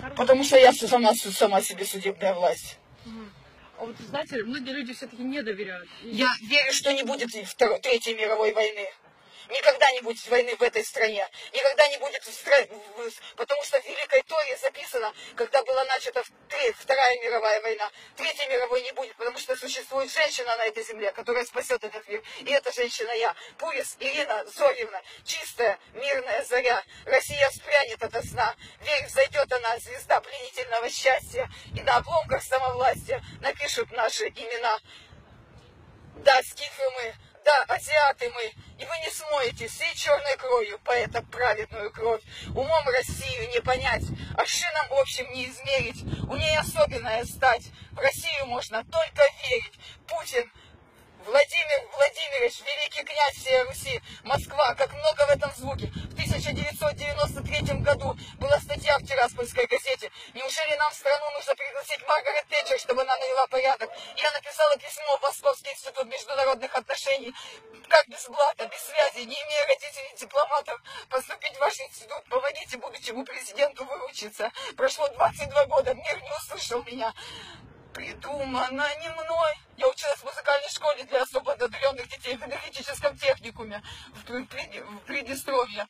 Потому что я сама себе судебная власть. А вот, знаете, многие люди все-таки не доверяют. Я верю, что не будет Третьей мировой войны. Никогда не будет войны в этой стране. Никогда не будет, потому что в Великой Торе записано, когда была начата Вторая мировая война, Третьей мировой не будет, потому что существует женщина на этой земле, которая спасет этот мир. И эта женщина я, Пурис Ирина Зорьевна, чистая, мирная заря. Россия вспрянет ото сна. Верь, взойдет она, звезда пленительного счастья, и на обломках самовластия напишут наши имена. Да, скифы мы, да, азиаты мы, и вы не смоете всей черной кровью поэта праведную кровь. Умом Россию не понять, а шинам общим не измерить, у ней особенная стать. В Россию можно только верить. Путин, Владимир Владимирович, великий князь всей Руси, Москва, как много в этом звуке. В 1993 году была статья в Тираспольской газете. Неужели нам в страну нужно пригласить Маргарет Тэтчер, чтобы она навела порядок? Я написала письмо в Московский институт международных отношений. Как без блата, без связи, не имея родителей дипломатов, поступить в ваш институт, помогите будущему президенту выучиться. Прошло 22 года, мир не услышал меня. Придумано не мной. Я училась в музыкальной школе для особо одаренных детей в энергетическом техникуме в Приднестровье.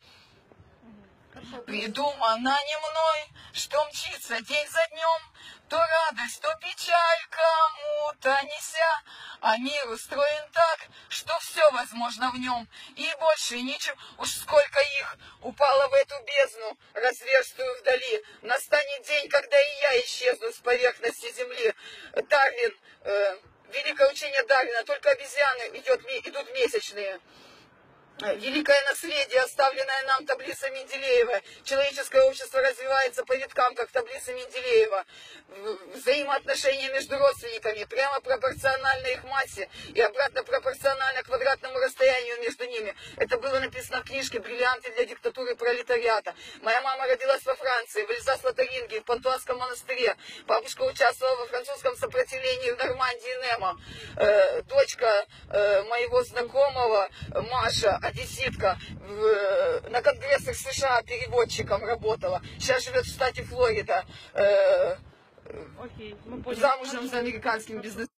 Придумано не мной, что мчится день за днем, то радость, то печаль кому-то неся, а мир устроен так, что все возможно в нем, и больше ничего, уж сколько их упало в эту бездну, разверстую вдали. Настанет день, когда и я исчезну с поверхности земли. Дарвин, великое учение Дарвина, только обезьяны идут месячные. Великое наследие, оставленное нам таблица Менделеева. Человеческое общество развивается по виткам, как таблица Менделеева. Взаимоотношения между родственниками прямо пропорционально их массе и обратно пропорционально квадратному расстоянию между ними. Это было написано в книжке «Бриллианты для диктатуры пролетариата». Моя мама родилась во Франции, в Эльзас-Лотаринге, в Пантуазском монастыре. Бабушка участвовала во французском сопротивлении в Нормандии Немо. Дочка моего знакомого, Маша, одесситка, на конгрессах США переводчиком работала. Сейчас живет в штате Флорида. Замужем за американским бизнесменом.